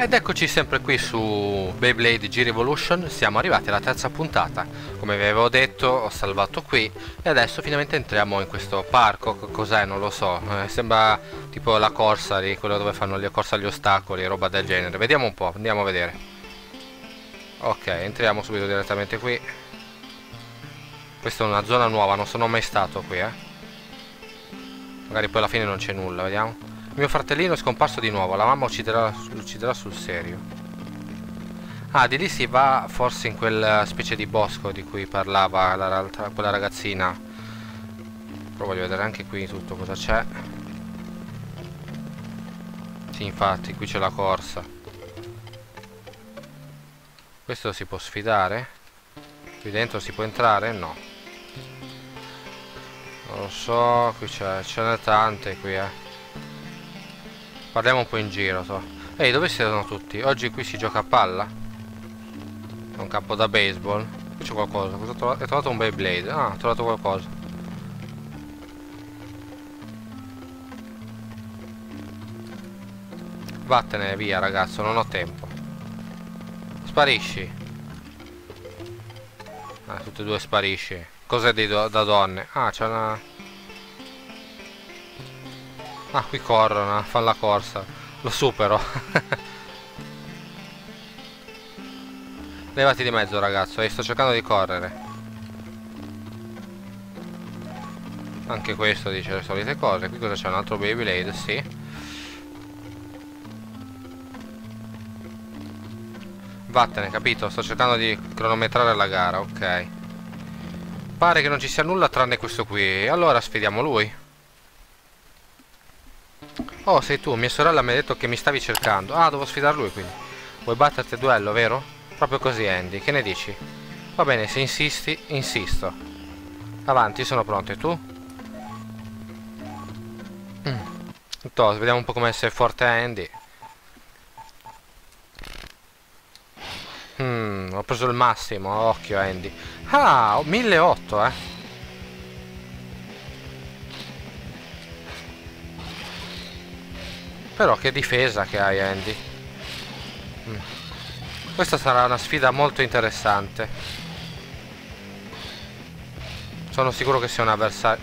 Ed eccoci sempre qui su Beyblade G-Revolution, siamo arrivati alla terza puntata. Come vi avevo detto, ho salvato qui e adesso finalmente entriamo in questo parco. Cos'è? Non lo so, sembra tipo la corsa lì, quello dove fanno la corsa agli ostacoli, roba del genere. Vediamo un po', andiamo a vedere. Ok, entriamo subito direttamente qui. Questa è una zona nuova, non sono mai stato qui, Magari poi alla fine non c'è nulla, vediamo. Mio fratellino è scomparso di nuovo, la mamma l'ucciderà sul serio. Ah, di lì si va forse in quella specie di bosco di cui parlava quella ragazzina. Però voglio vedere anche qui tutto cosa c'è. Sì, infatti, qui c'è la corsa. Questo si può sfidare? Qui dentro si può entrare? No. Non lo so, qui ce n'è tante qui, Parliamo un po' in giro, Ehi, dove sono tutti? Oggi qui si gioca a palla? È un campo da baseball. Qui c'è qualcosa. Cosa ho trovato? Ho trovato un Beyblade. Ah, ho trovato qualcosa. Vattene via, ragazzo, non ho tempo. Sparisci. Ah, tutte e due sparisci. Cos'è da donne? Ah, c'è una... Ah, qui corrono, fanno la corsa. Lo supero. Levati di mezzo, ragazzo, sto cercando di correre. Anche questo dice le solite cose. Qui cosa c'è? Un altro Beyblade, sì. Vattene, capito? Sto cercando di cronometrare la gara, ok. Pare che non ci sia nulla tranne questo qui. Allora sfidiamo lui. Oh, sei tu, mia sorella mi ha detto che mi stavi cercando. Ah, devo sfidare lui quindi. Vuoi batterti a duello, vero? Proprio così, Andy, che ne dici? Va bene, se insisti, insisto. Avanti, sono pronto, e tu? Vediamo un po' come sei forte Andy. Ho preso il massimo, occhio Andy. Ah, 1800, Però che difesa che hai, Andy. Questa sarà una sfida molto interessante. Sono sicuro che sia un avversario.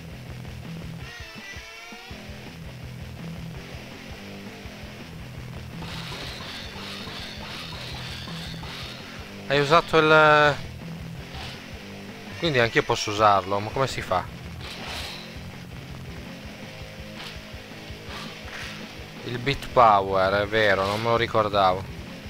Hai usato il... Quindi anch'io posso usarlo, ma come si fa? Il Beat Power, è vero, non me lo ricordavo.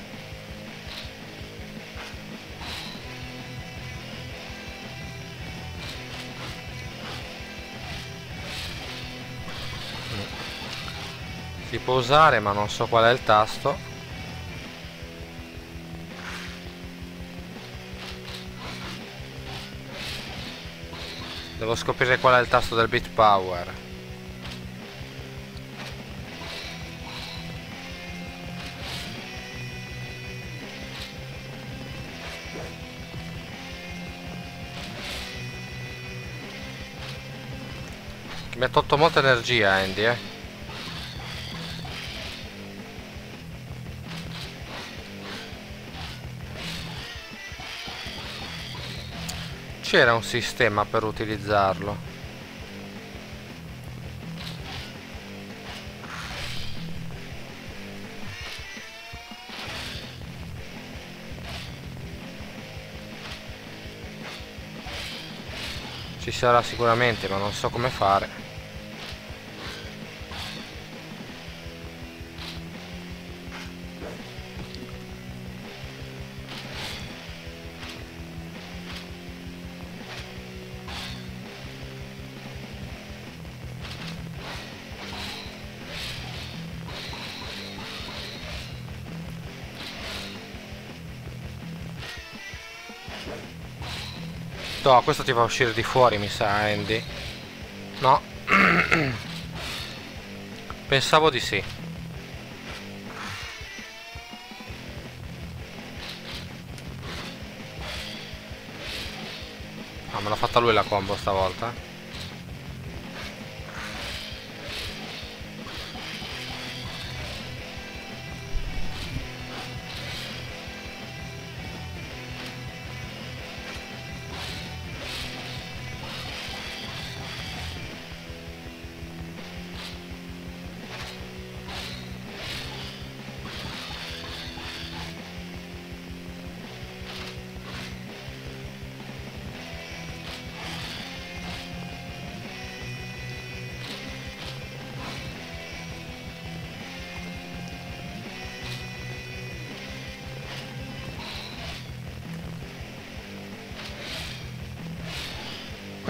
Si può usare, ma non so qual è il tasto. Devo scoprire qual è il tasto del Beat Power. Mi ha tolto molta energia Andy, C'era un sistema per utilizzarlo. Ci sarà sicuramente, ma non so come fare. No, questo ti fa uscire di fuori, mi sa, Andy. No. Pensavo di sì. Ah, me l'ha fatta lui la combo stavolta.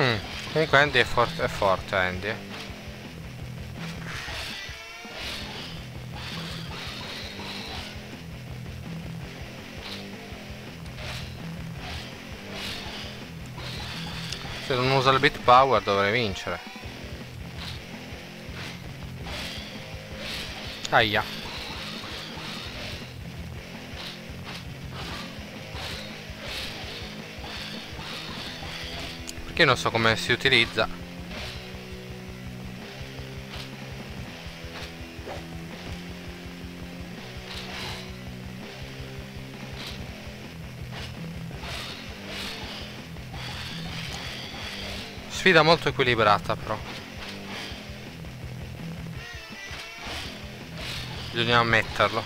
Comunque Andy è forte Andy. Se non usa il beat power dovrei vincere. Aia. Perché non so come si utilizza. Sfida molto equilibrata però. Bisogna ammetterlo.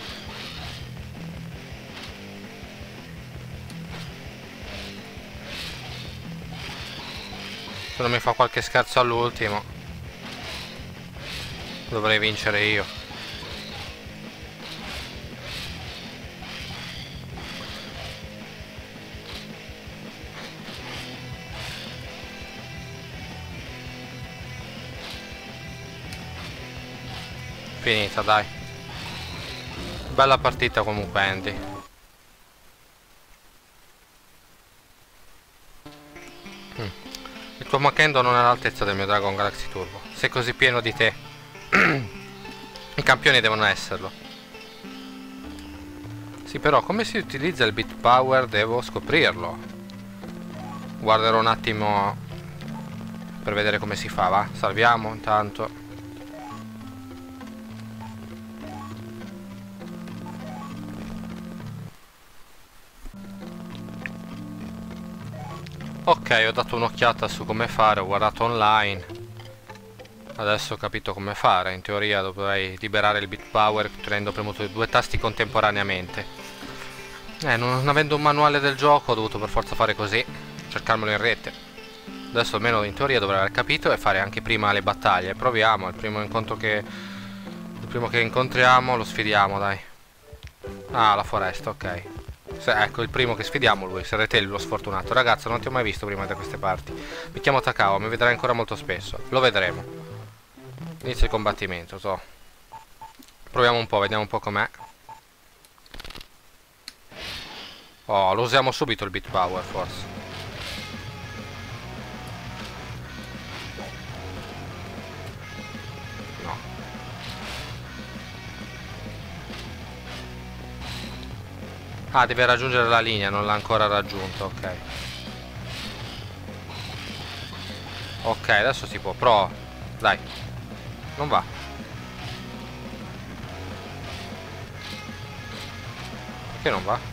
Se non mi fa qualche scherzo all'ultimo dovrei vincere io. Finita, dai. Bella partita comunque Andy. Il tuo Makendo non è all'altezza del mio Dragon Galaxy Turbo. Sei così pieno di te. I campioni devono esserlo. Sì, però come si utilizza il beat power devo scoprirlo. Guarderò un attimo per vedere come si fa, va? Salviamo intanto. Ok, ho dato un'occhiata su come fare, ho guardato online. Adesso ho capito come fare. In teoria dovrei liberare il beat power tenendo premuto i due tasti contemporaneamente. Non avendo un manuale del gioco ho dovuto per forza fare così, cercarmelo in rete. Adesso almeno in teoria dovrei aver capito e fare anche prima le battaglie. Proviamo, il primo che incontriamo lo sfidiamo, dai. Ah, la foresta, ok. Ecco, il primo che sfidiamo lui, sarete lo sfortunato. Ragazzo, non ti ho mai visto prima da queste parti. Mi chiamo Takao, mi vedrai ancora molto spesso. Lo vedremo. Inizia il combattimento, so. Proviamo un po', vediamo un po' com'è. Oh, lo usiamo subito il beat power, forse. No. Ah, deve raggiungere la linea, non l'ha ancora raggiunto, ok. Ok, adesso si può, però... Dai. Non va. Perché non va?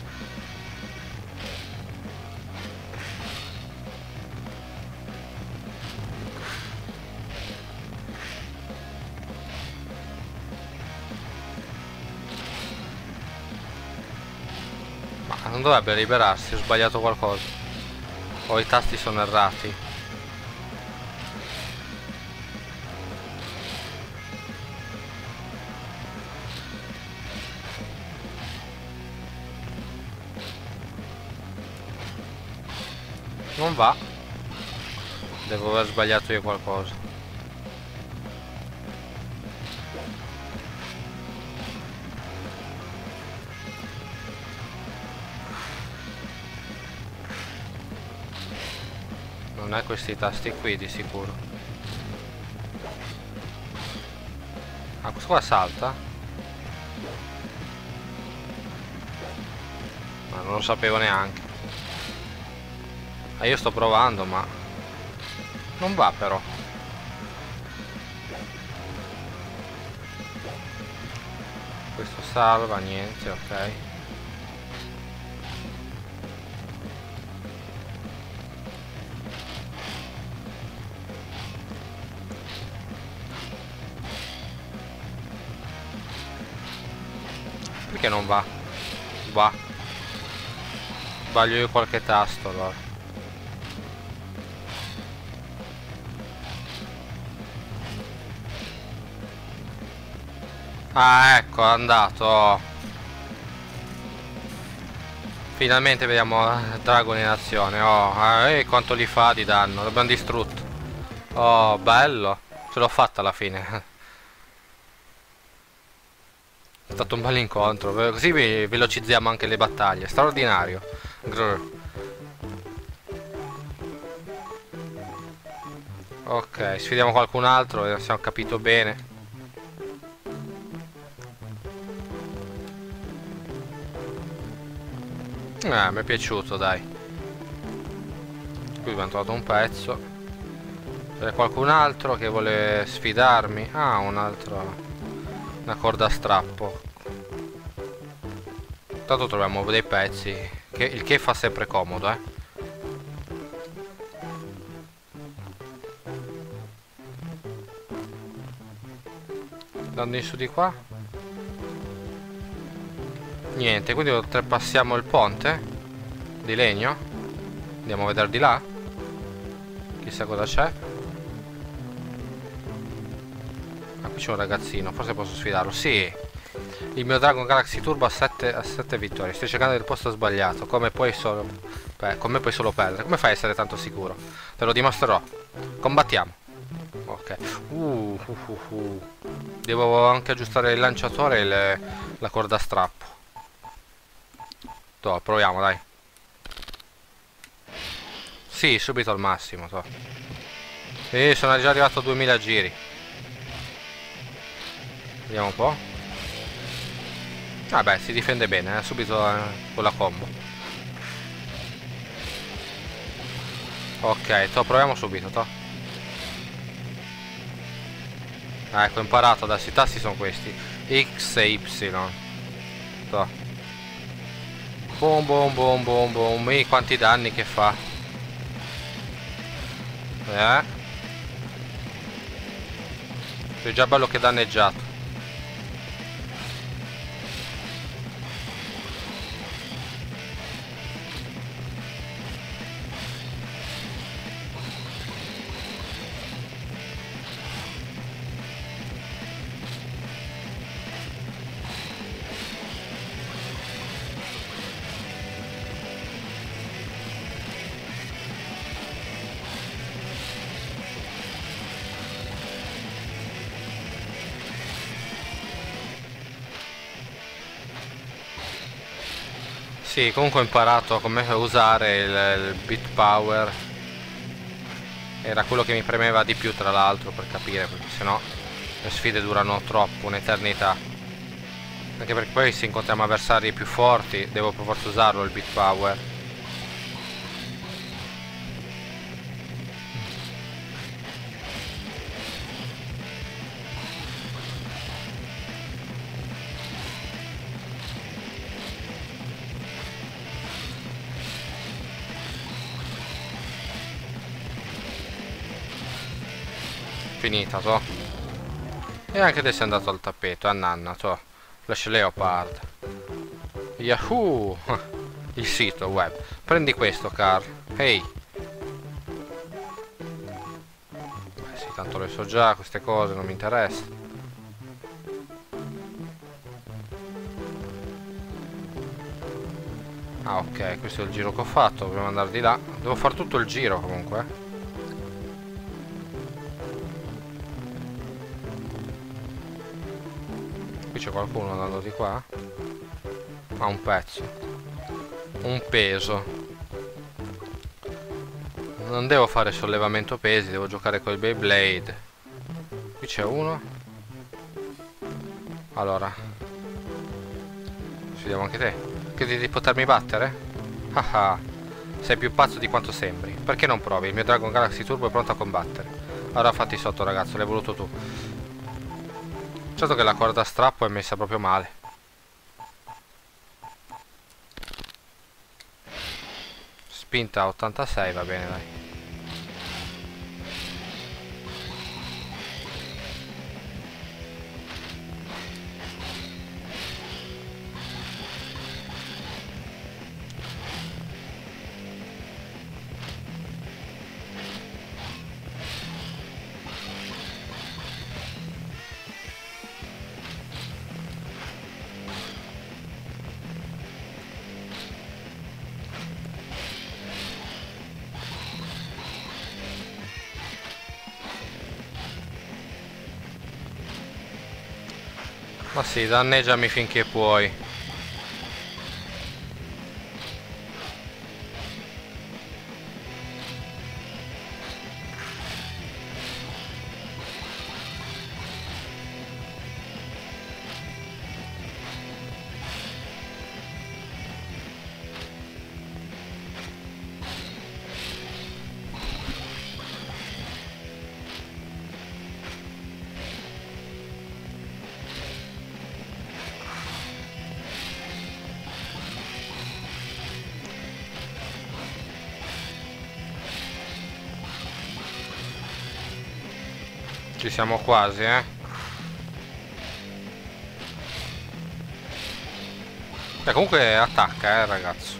Ma non dovrebbe liberarsi, ho sbagliato qualcosa. O i tasti sono errati. Non va. Devo aver sbagliato io qualcosa. Non è questi tasti qui di sicuro. Ah, questo qua salta? Ma non lo sapevo neanche. Ah, io sto provando, ma non va però. Questo salva, niente, ok. Perché non va? Va. Sbaglio io qualche tasto allora. Ah, ecco, è andato. Finalmente vediamo Dragon in azione. Oh, quanto li fa di danno. L'abbiamo distrutto. Oh, bello. Ce l'ho fatta alla fine. È stato un bel incontro. Così velocizziamo anche le battaglie. Straordinario. Grr. Ok, sfidiamo qualcun altro, se ho capito bene. Mi è piaciuto, dai. Qui abbiamo trovato un pezzo. C'è qualcun altro che vuole sfidarmi? Ah, un altro. Una corda a strappo. Intanto troviamo dei pezzi. Il che fa sempre comodo, eh. Andando in su di qua. Niente, quindi oltrepassiamo il ponte di legno. Andiamo a vedere di là. Chissà cosa c'è. Ah, qui c'è un ragazzino, forse posso sfidarlo. Sì. Il mio Dragon Galaxy Turbo a 7 vittorie. Stai cercando il posto sbagliato. Come puoi solo perdere? Come fai a essere tanto sicuro? Te lo dimostrerò. Combattiamo. Ok. Devo anche aggiustare il lanciatore e la corda a strappo. Toh, proviamo, dai. Sì, subito al massimo, toh. E sono già arrivato a 2000 giri. Vediamo un po'. Vabbè, si difende bene, subito con la combo. Ok, toh, proviamo subito, toh. Ecco, ho imparato adesso, i tasti sono questi. X e Y. Toh. Boom, boom, boom, boom, boom. E quanti danni che fa. Sei già bello che danneggiato. Sì, comunque ho imparato come usare il Beat Power. Era quello che mi premeva di più, tra l'altro, per capire, perché sennò le sfide durano troppo, un'eternità. Anche perché poi se incontriamo avversari più forti devo per forza usarlo il Beat Power. Finita, toh. E anche adesso è andato al tappeto, a nanna, toh. Flash Leopard. Yahoo! Il sito web. Prendi questo, Carl. Ehi. Beh, sì, tanto le so già, queste cose non mi interessano. Ah, ok, questo è il giro che ho fatto. Dobbiamo andare di là. Devo fare tutto il giro comunque. C'è qualcuno andando di qua? Ah, un pezzo. Un peso. Non devo fare sollevamento pesi, devo giocare col Beyblade. Qui c'è uno. Allora. Vediamo anche te. Credi di potermi battere? Haha. Sei più pazzo di quanto sembri. Perché non provi? Il mio Dragon Galaxy Turbo è pronto a combattere. Allora fatti sotto, ragazzo, l'hai voluto tu. Certo che la corda a strappo è messa proprio male. Spinta 86, va bene, dai. Ma sì, danneggiami finché puoi. Ci siamo quasi, eh. Comunque attacca, ragazzo.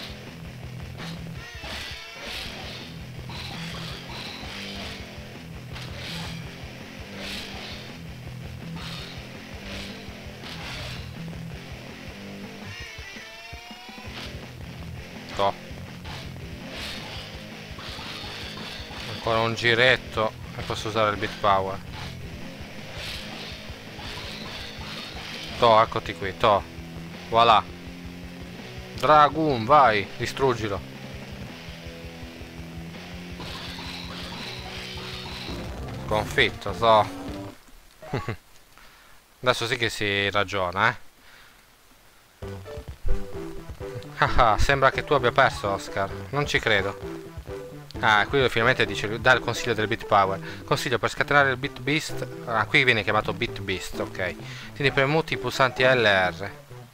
Sto. Ancora un giretto e posso usare il beat power. Eccoti qui, voilà. Dragoon, vai, distruggilo. Sconfitto, Adesso sì che si ragiona, Ah, sembra che tu abbia perso, Oscar. Non ci credo. Ah, qui finalmente dice, dà il consiglio del Beat Power. Consiglio per scatenare il Beat Beast. Ah, qui viene chiamato Beat Beast, ok. Tieni premuti i pulsanti L e R.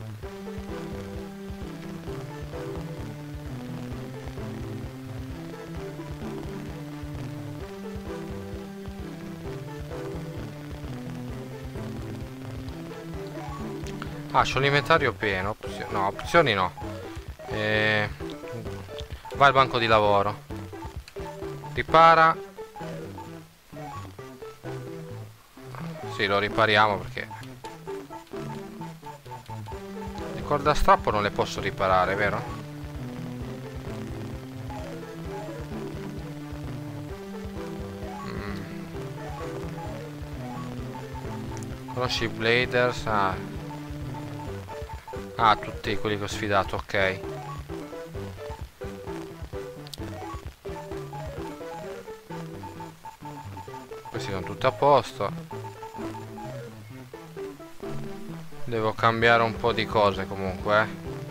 Ah, c'ho l'inventario pieno. No, opzioni no. Vai al banco di lavoro. Ripara. Sì, lo ripariamo perché le corde a strappo non le posso riparare, vero? Conosci i Bladers? Ah, tutti quelli che ho sfidato, ok. Questi sono tutti a posto. Devo cambiare un po' di cose comunque,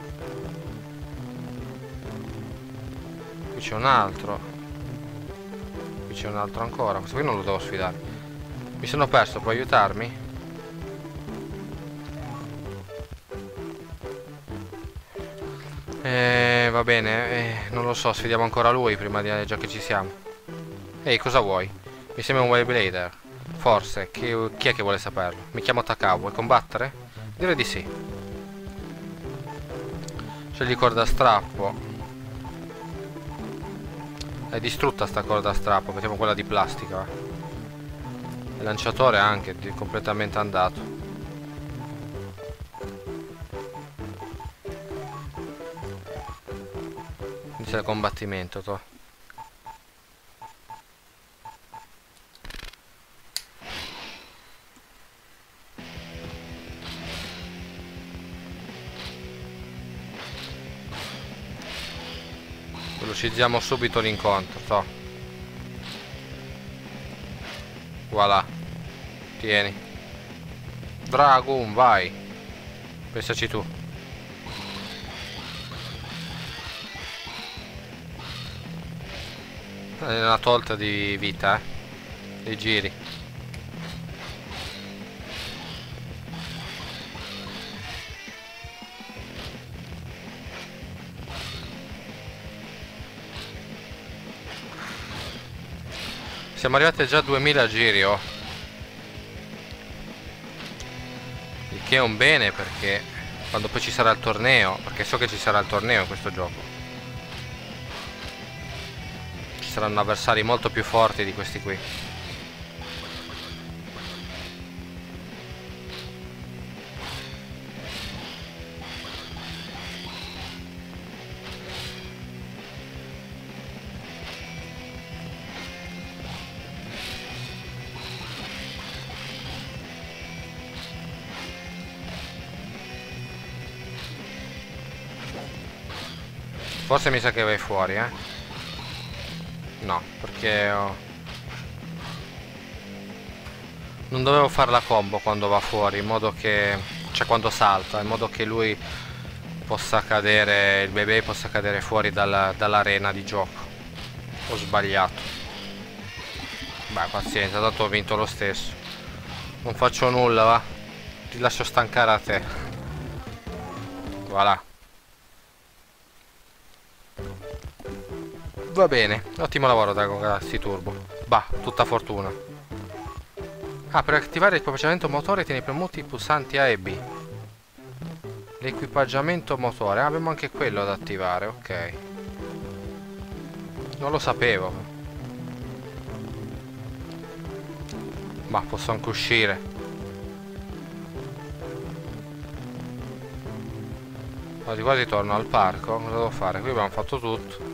Qui c'è un altro. Qui c'è un altro ancora. Questo qui non lo devo sfidare. Mi sono perso, puoi aiutarmi? Va bene, non lo so, sfidiamo ancora lui prima di già che ci siamo. Ehi, cosa vuoi? Mi sembra un Wayblader. Forse, chi è che vuole saperlo? Mi chiamo Takao, vuoi combattere? Direi di sì. Scegli corda a strappo. È distrutta sta corda a strappo, mettiamo quella di plastica. Il lanciatore anche, completamente andato. Inizia il combattimento, Velocizziamo subito l'incontro, Voilà. Tieni. Dragoon, vai. Pensaci tu. È una tolta di vita, Dei giri. Siamo arrivati a già 2000 giri, Il che è un bene perché quando poi ci sarà il torneo, perché so che ci sarà il torneo in questo gioco, ci saranno avversari molto più forti di questi qui. Forse mi sa che vai fuori, no, perché non dovevo fare la combo quando va fuori, in modo che... cioè quando salta, in modo che lui possa cadere, il bebè possa cadere fuori dall'arena di gioco. Ho sbagliato. Beh, pazienza, tanto ho vinto lo stesso. Non faccio nulla, va. Ti lascio stancare a te. Voilà. Va bene, ottimo lavoro Dragon Galaxy Turbo. Bah, tutta fortuna. Ah, per attivare l'equipaggiamento motore tieni premuti i pulsanti A e B. L'equipaggiamento motore, abbiamo anche quello da attivare, ok. Non lo sapevo. Ma posso anche uscire. Quasi quasi torno al parco. Cosa devo fare? Qui abbiamo fatto tutto.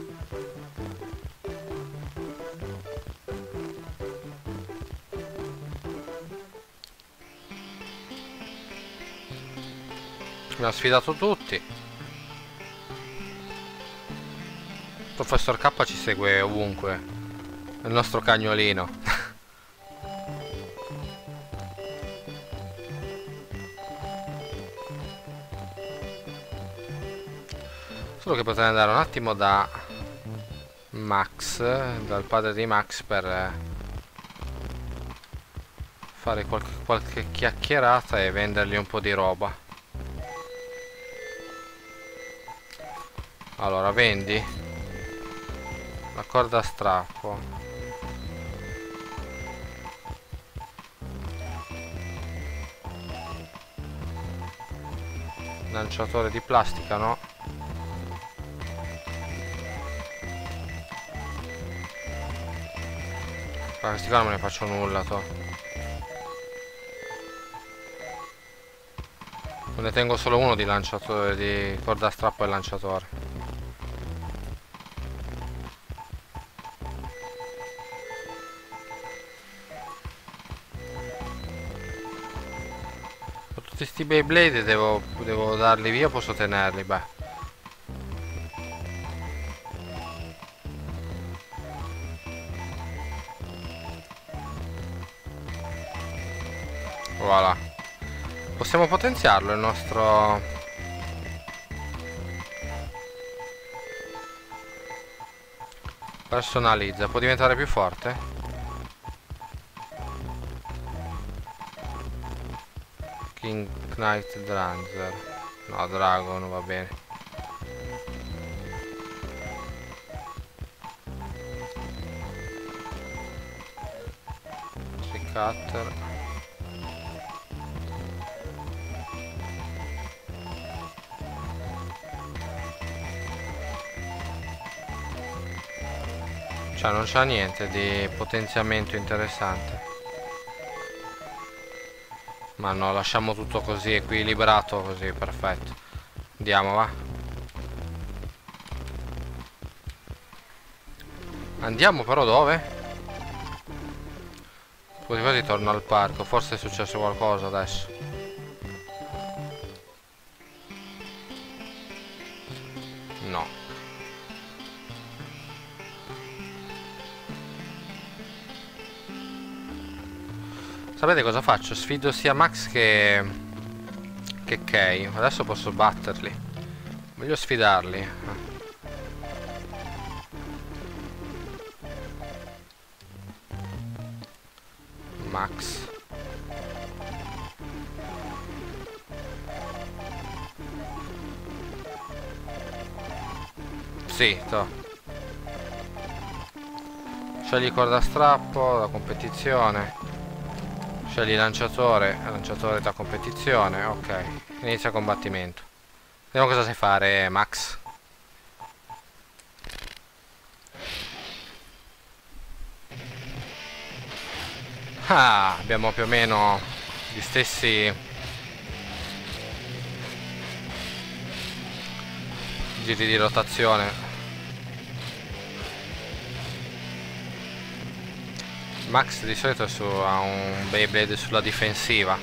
Abbiamo sfidato tutti. Professor K ci segue ovunque. È il nostro cagnolino. Solo che potrei andare un attimo da Max, dal padre di Max, per fare qualche chiacchierata e vendergli un po' di roba. Allora, vendi la corda a strappo. Lanciatore di plastica, no? Ma questi qua non me ne faccio nulla, to. Ne tengo solo uno di lanciatore, di corda a strappo e lanciatore. Tutti sti Beyblade devo darli via o posso tenerli? Beh. Voilà. Possiamo potenziarlo il nostro... Personalizza. Può diventare più forte? King Knight Dranzer. No, Dragon va bene. Cutter. Cioè non c'ha niente di potenziamento interessante. Ma no, lasciamo tutto così equilibrato, così, perfetto. Andiamo, va. Andiamo però dove? Quasi quasi torno al parco, forse è successo qualcosa adesso. No. Sapete cosa faccio? Sfido sia Max che Kay. Adesso posso batterli. Voglio sfidarli. Max. Sì, to. Scegli corda a strappo, la competizione. Scegli lanciatore da competizione. Ok, inizia combattimento. Vediamo cosa sai fare, Max. Ah, abbiamo più o meno gli stessi giri di rotazione. Max di solito ha un Beyblade sulla difensiva.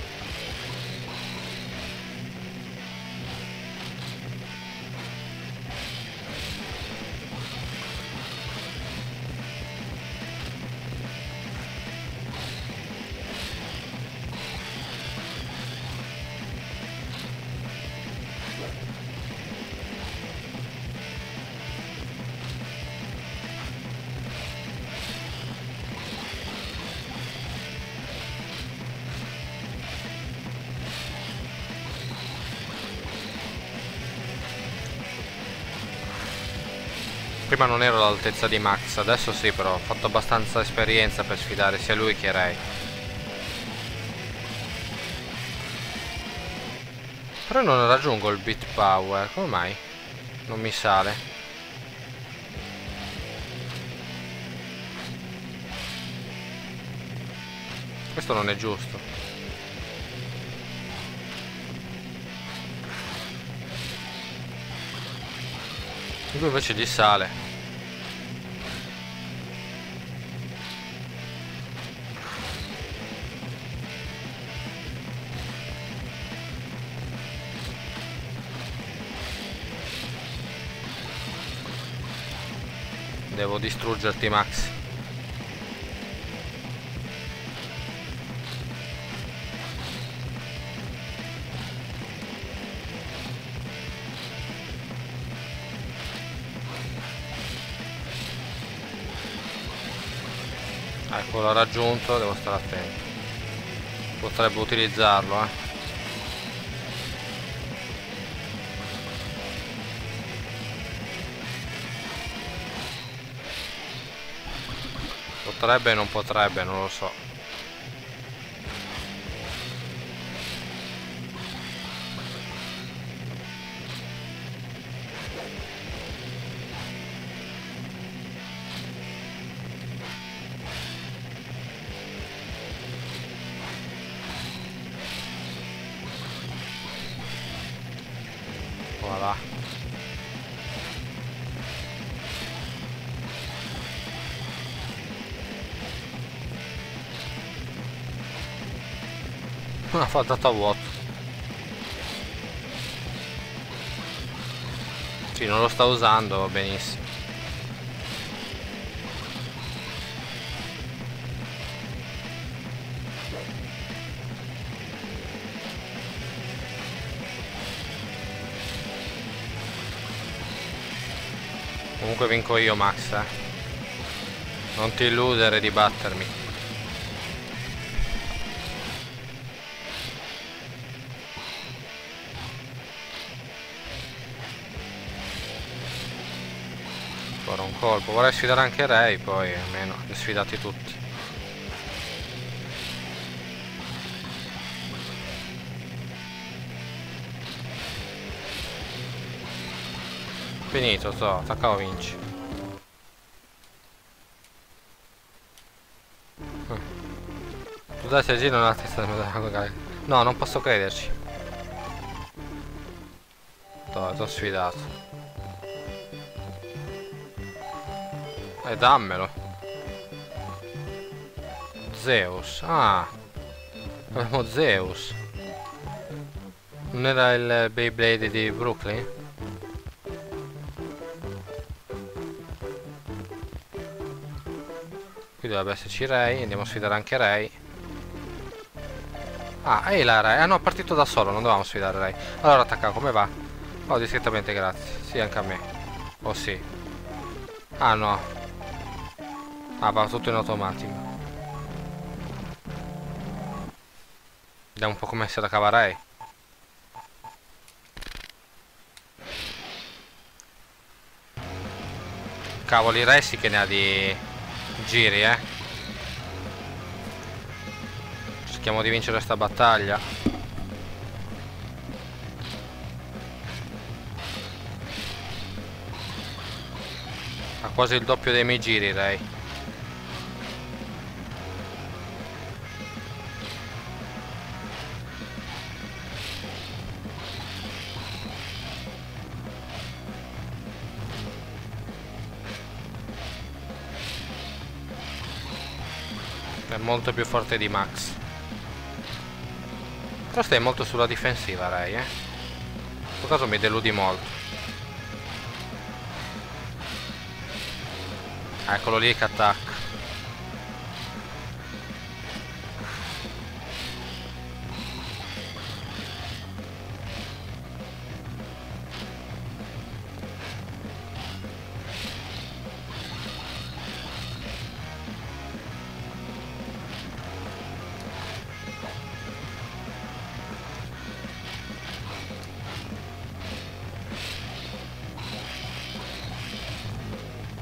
Prima non ero all'altezza di Max, adesso sì, però ho fatto abbastanza esperienza per sfidare sia lui che Ray. Però non raggiungo il beat power, come mai? Non mi sale. Questo non è giusto. Lui invece gli sale. Devo distruggerti, Max. Ecco, l'ho raggiunto, devo stare attento. Potrebbe utilizzarlo, Potrebbe e non potrebbe, non lo so. Voilà. Ha fatto a vuoto. Sì, non lo sta usando, va benissimo. Comunque vinco io, Max, Non ti illudere di battermi. Ancora un colpo. Vorrei sfidare anche Ray, poi almeno li sfidati tutti. Finito, attacca o vinci. Tu dai se giro nella testa del... No, non posso crederci. T'ho sfidato. Dammelo. Zeus. Ah. Abbiamo Zeus. Non era il Beyblade di Brooklyn? Qui dovrebbe esserci Ray. Andiamo a sfidare anche Ray. Ah, ehi la Ray. Ah no, è partito da solo, non dovevamo sfidare Ray. Allora attacca, come va? Oh, discretamente, grazie. Sì, anche a me. Oh sì. Ah no. Ah, va tutto in automatico. Vediamo un po' come se la cava Ray. Cavoli, Ray sì che ne ha di giri, Cerchiamo di vincere questa battaglia. Ha quasi il doppio dei miei giri, Ray. È molto più forte di Max. Però stai molto sulla difensiva, Ray, In questo caso mi deludi molto. Eccolo lì che attacca.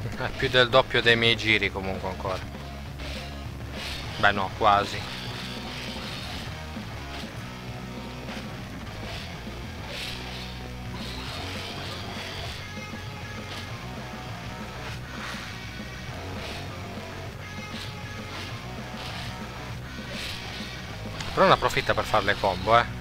È più del doppio dei miei giri comunque ancora. Beh no, quasi. Però ne approfitta per fare le combo, eh.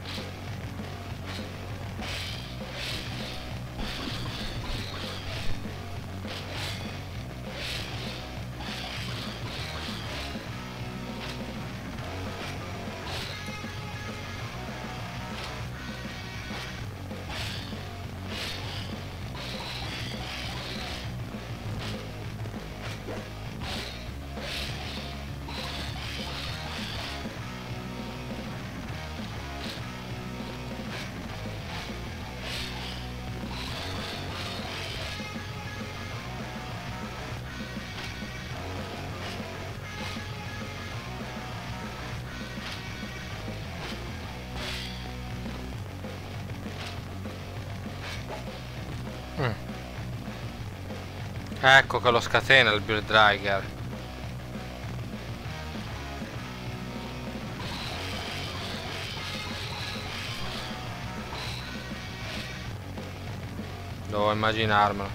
Ecco che lo scatena il Beard Dragger. Devo immaginarmelo.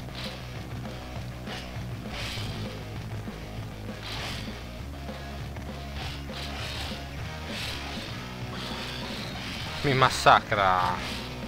Mi massacra.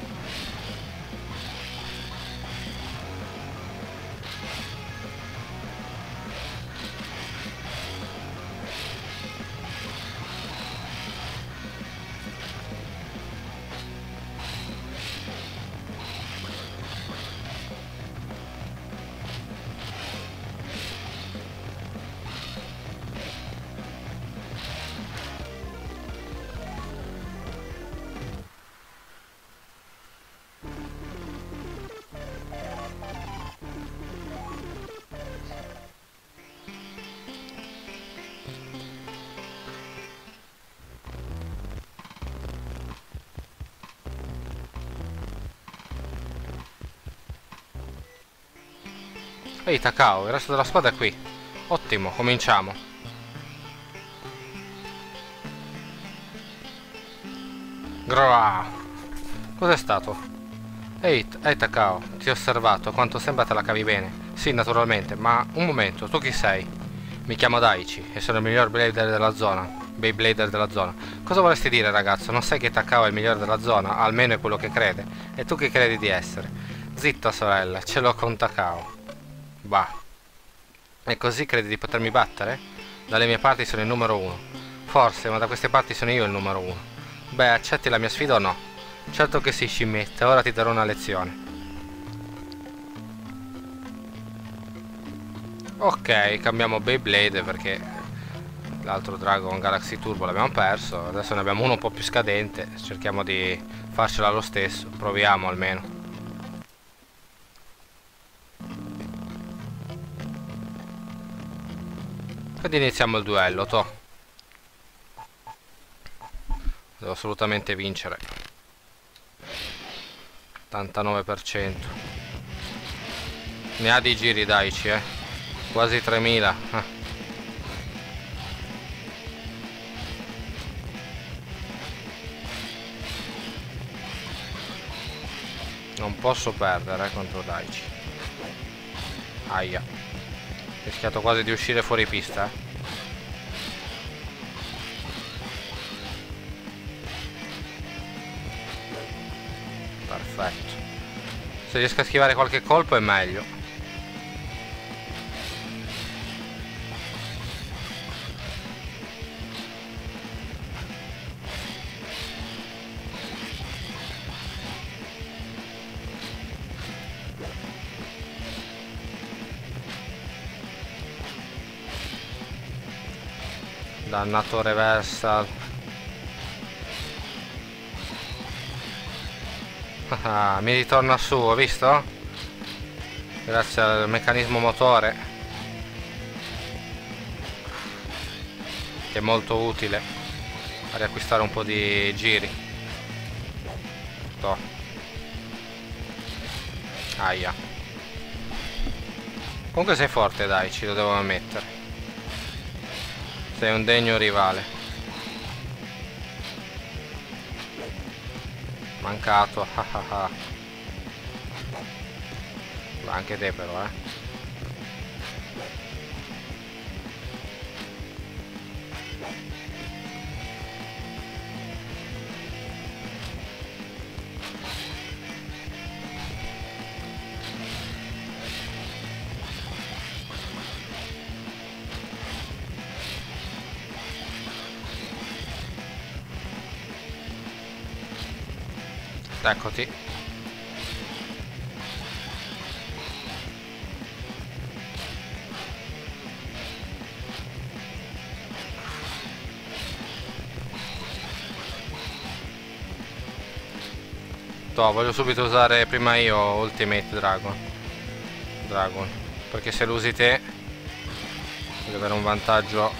Ehi Takao, il resto della squadra è qui. Ottimo, cominciamo. Groa. Cos'è stato? Ehi Takao, ti ho osservato, quanto sembra te la cavi bene. Sì, naturalmente, ma un momento, tu chi sei? Mi chiamo Daichi e sono il miglior Blader della zona. Beyblader della zona. Cosa vorresti dire, ragazzo? Non sai che Takao è il migliore della zona? Almeno è quello che crede. E tu chi credi di essere? Zitta, sorella, ce l'ho con Takao. Bah. E così credi di potermi battere? Dalle mie parti sono il numero 1. Forse, ma da queste parti sono io il numero 1. Beh, accetti la mia sfida o no? Certo che sì, scimmietta, ora ti darò una lezione. Ok, cambiamo Beyblade perché l'altro Dragon Galaxy Turbo l'abbiamo perso. Adesso ne abbiamo uno un po' più scadente. Cerchiamo di farcela lo stesso. Proviamo almeno. Ed iniziamo il duello, to. Devo assolutamente vincere. 89%. Ne ha di giri Daichi, quasi 3000. Non posso perdere contro Daichi. Aia. Ho rischiato quasi di uscire fuori pista, Perfetto. Se riesco a schivare qualche colpo è meglio. Dannato reversal. Ah, mi ritorna su, ho visto? Grazie al meccanismo motore, che è molto utile a riacquistare un po' di giri. Toh. Aia. Comunque sei forte, dai, ci lo devo ammettere. Sei un degno rivale. Mancato. Ma anche te però, Eccoti. Toh, voglio subito usare prima io Ultimate Dragon. Perché se lo usi te voglio avere un vantaggio.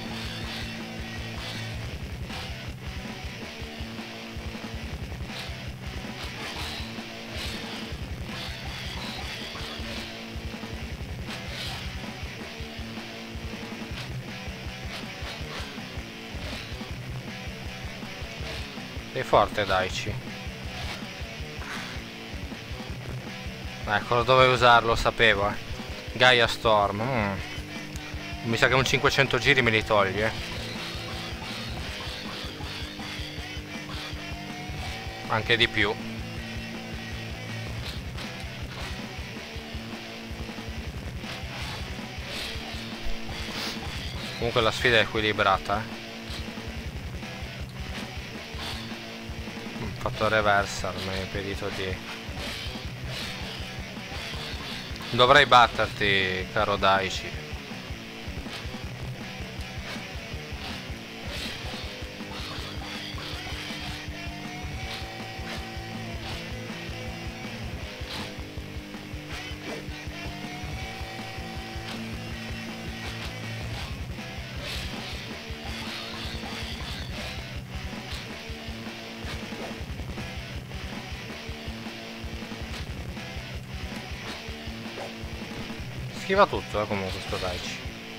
Sei forte, Daichi. Ecco, dovevo usarlo, lo sapevo, Gaia Storm. Mi sa che un 500 giri me li toglie. Anche di più. Comunque la sfida è equilibrata, Ho fatto reversal, mi ha impedito di... Dovrei batterti, caro Daichi. Schiva tutto, comunque sto Daichi.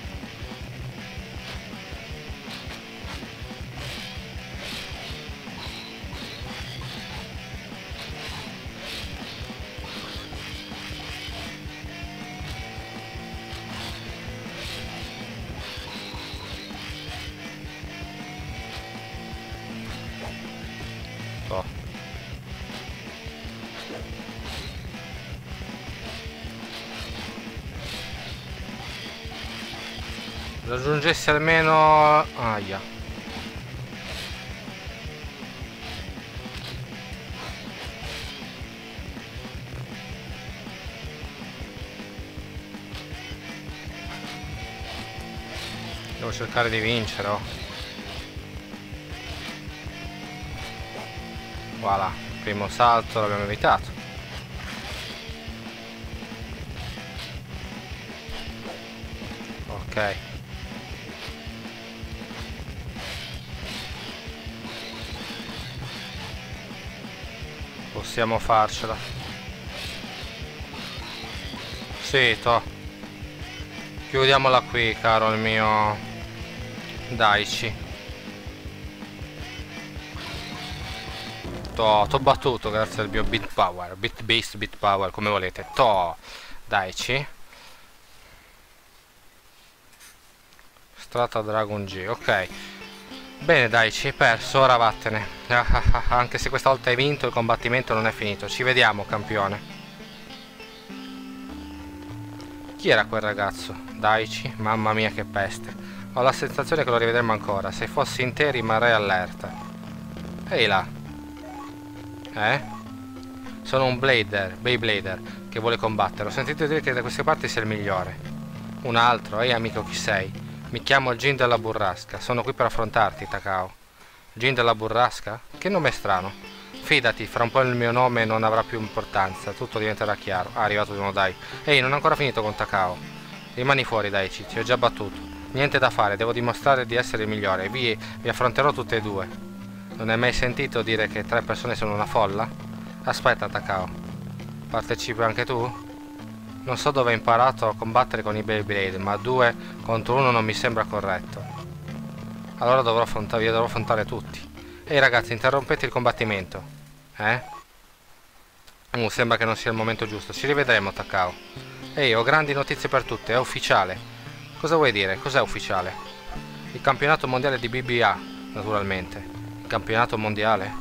Toh. Raggiungessi almeno... Aia. Devo cercare di vincere, Voilà, primo salto l'abbiamo evitato. Ok. Possiamo farcela. Sì, toh. Chiudiamola qui, caro il mio Daichi. T'ho battuto grazie al mio Beat Power. Beat Based Beat Power, come volete. Toh, Daichi. Strata Dragon G, ok. Bene Daichi, hai perso, ora vattene. Anche se questa volta hai vinto, il combattimento non è finito. Ci vediamo, campione. Chi era quel ragazzo? Daichi? Mamma mia che peste. Ho la sensazione che lo rivedremo ancora. Se fossi in te rimarrei allerta. Ehi là. Sono un Beyblader che vuole combattere. Ho sentito dire che da queste parti sei il migliore. Un altro? Ehi amico, chi sei? Mi chiamo Jin della Burrasca. Sono qui per affrontarti, Takao. Jin della Burrasca? Che nome strano. Fidati, fra un po' il mio nome non avrà più importanza. Tutto diventerà chiaro. Ah, è arrivato uno, dai. Ehi, non ho ancora finito con Takao. Rimani fuori, Daichi, ti ho già battuto. Niente da fare, devo dimostrare di essere il migliore. Vi affronterò tutte e due. Non hai mai sentito dire che 3 persone sono una folla? Aspetta, Takao. Partecipi anche tu? Non so dove hai imparato a combattere con i Beyblade, ma 2 contro 1 non mi sembra corretto. Allora vi dovrò affrontare tutti. Ehi ragazzi, interrompete il combattimento. Sembra che non sia il momento giusto. Ci rivedremo, Takao. Ehi, ho grandi notizie per tutte, è ufficiale. Cosa vuoi dire? Cos'è ufficiale? Il campionato mondiale di BBA, naturalmente. Il campionato mondiale?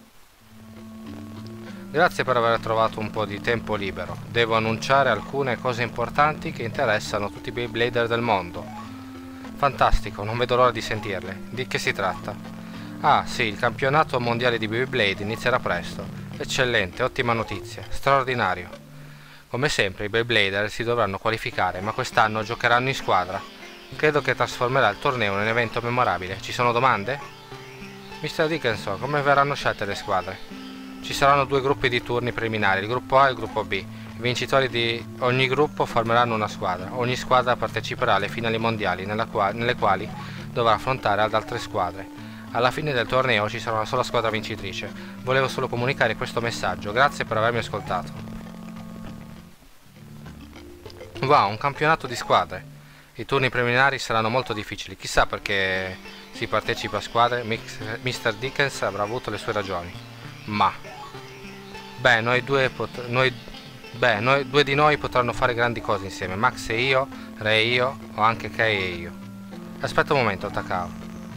Grazie per aver trovato un po' di tempo libero. Devo annunciare alcune cose importanti che interessano tutti i Beyblader del mondo. Fantastico, non vedo l'ora di sentirle. Di che si tratta? Ah, sì, il campionato mondiale di Beyblade inizierà presto. Eccellente, ottima notizia, straordinario. Come sempre i Beyblader si dovranno qualificare, ma quest'anno giocheranno in squadra. Credo che trasformerà il torneo in un evento memorabile. Ci sono domande? Mr. Dickinson, come verranno scelte le squadre? Ci saranno 2 gruppi di turni preliminari, il gruppo A e il gruppo B. I vincitori di ogni gruppo formeranno una squadra. Ogni squadra parteciperà alle finali mondiali, nelle quali dovrà affrontare ad altre squadre. Alla fine del torneo ci sarà una sola squadra vincitrice. Volevo solo comunicare questo messaggio. Grazie per avermi ascoltato. Wow, un campionato di squadre. I turni preliminari saranno molto difficili. Chissà perché si partecipa a squadre. Mr. Dickens avrà avuto le sue ragioni. Ma beh, noi due di noi potranno fare grandi cose insieme. Max e io, Ray e io, o anche Kei e io. Aspetta un momento, Takao.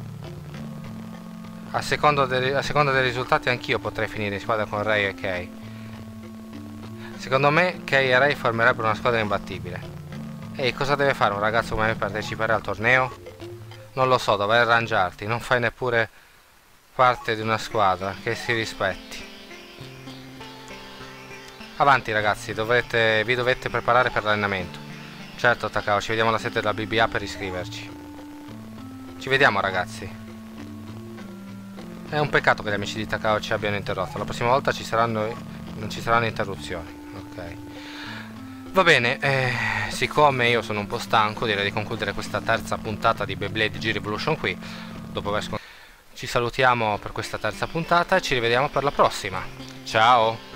A seconda dei risultati anch'io potrei finire in squadra con Ray e Kei. Secondo me Kei e Ray formerebbero una squadra imbattibile. Ehi, cosa deve fare un ragazzo come me per partecipare al torneo? Non lo so, dovrai arrangiarti. Non fai neppure parte di una squadra che si rispetti. Avanti ragazzi, vi dovete preparare per l'allenamento. Certo Takao, ci vediamo alla sede della BBA per iscriverci. Ci vediamo ragazzi. È un peccato che gli amici di Takao ci abbiano interrotto. La prossima volta non ci saranno interruzioni. Ok. Va bene, siccome io sono un po' stanco, direi di concludere questa terza puntata di Beyblade G-Revolution qui. Dopo aver ci salutiamo per questa terza puntata e ci rivediamo per la prossima. Ciao!